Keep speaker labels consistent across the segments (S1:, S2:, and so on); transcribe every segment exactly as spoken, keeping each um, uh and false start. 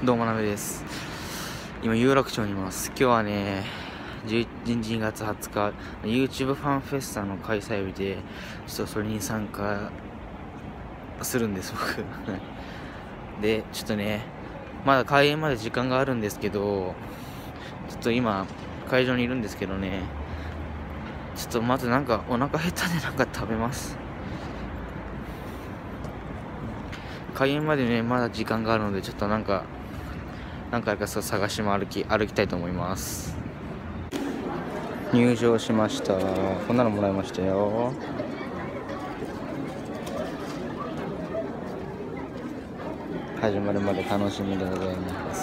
S1: どうもなべです。今有楽町にいます。今日はねじゅういちがつはつか YouTube ファンフェスタの開催日で、ちょっとそれに参加するんです僕で、ちょっとねまだ開演まで時間があるんですけど、ちょっと今会場にいるんですけどね、ちょっとまずなんかお腹減ったんでなんか食べます。開演までねまだ時間があるので、ちょっとなんか何回かそう探しも歩き歩きたいと思います。入場しました。こんなのもらいましたよ。始まるまで楽しみでございます。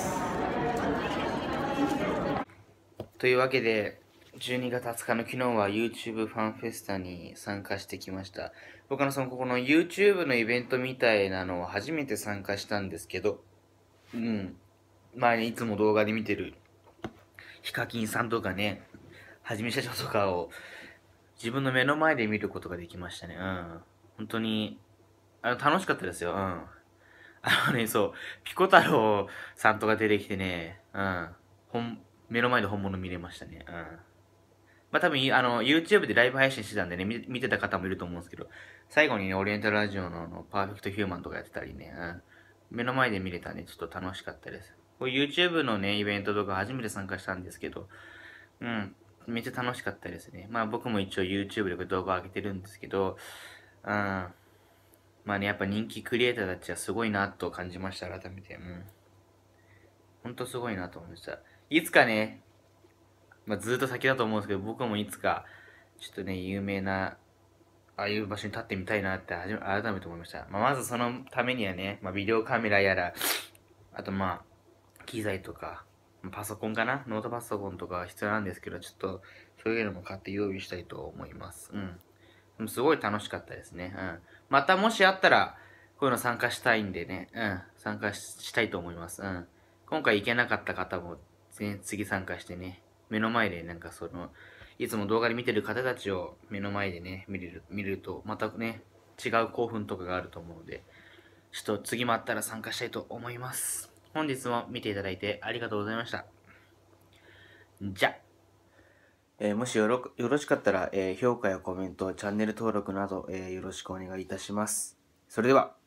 S1: というわけで、じゅうにがつはつかの昨日は YouTube ファンフェスタに参加してきました。僕のそのここの YouTube のイベントみたいなのを初めて参加したんですけど、うん、前にいつも動画で見てるヒカキンさんとかね、はじめ社長とかを自分の目の前で見ることができましたね。うん。本当に、あの、楽しかったですよ。うん。あのね、そう、ピコ太郎さんとか出てきてね、うん。本、目の前で本物見れましたね。うん。まあ多分、あの、YouTube でライブ配信してたんでね、見見てた方もいると思うんですけど、最後にね、オリエンタルラジオのあのパーフェクトヒューマンとかやってたりね、うん。目の前で見れたんで、ちょっと楽しかったです。こう YouTube のね、イベントとか初めて参加したんですけど、うん。めっちゃ楽しかったですね。まあ僕も一応 YouTube でこれ動画上げてるんですけど、うん。まあね、やっぱ人気クリエイターたちはすごいなと感じました、改めて。うん。ほんとすごいなと思いました。いつかね、まあずっと先だと思うんですけど、僕もいつか、ちょっとね、有名な、ああいう場所に立ってみたいなって改めて思いました。まあまずそのためにはね、まあビデオカメラやら、あとまあ、機材とか、パソコンかなノートパソコンとか必要なんですけど、ちょっと、そういうのも買って用意したいと思います。うん。でもすごい楽しかったですね。うん。またもしあったら、こういうの参加したいんでね、うん。参加したいと思います。うん。今回行けなかった方も、次参加してね、目の前でなんかその、いつも動画で見てる方たちを目の前でね、見れる、見れると、またね、違う興奮とかがあると思うので、ちょっと次もあったら参加したいと思います。本日も見ていただいてありがとうございました。じゃ、えー、もしよろよろしかったら、えー、評価やコメント、チャンネル登録など、えー、よろしくお願いいたします。それでは。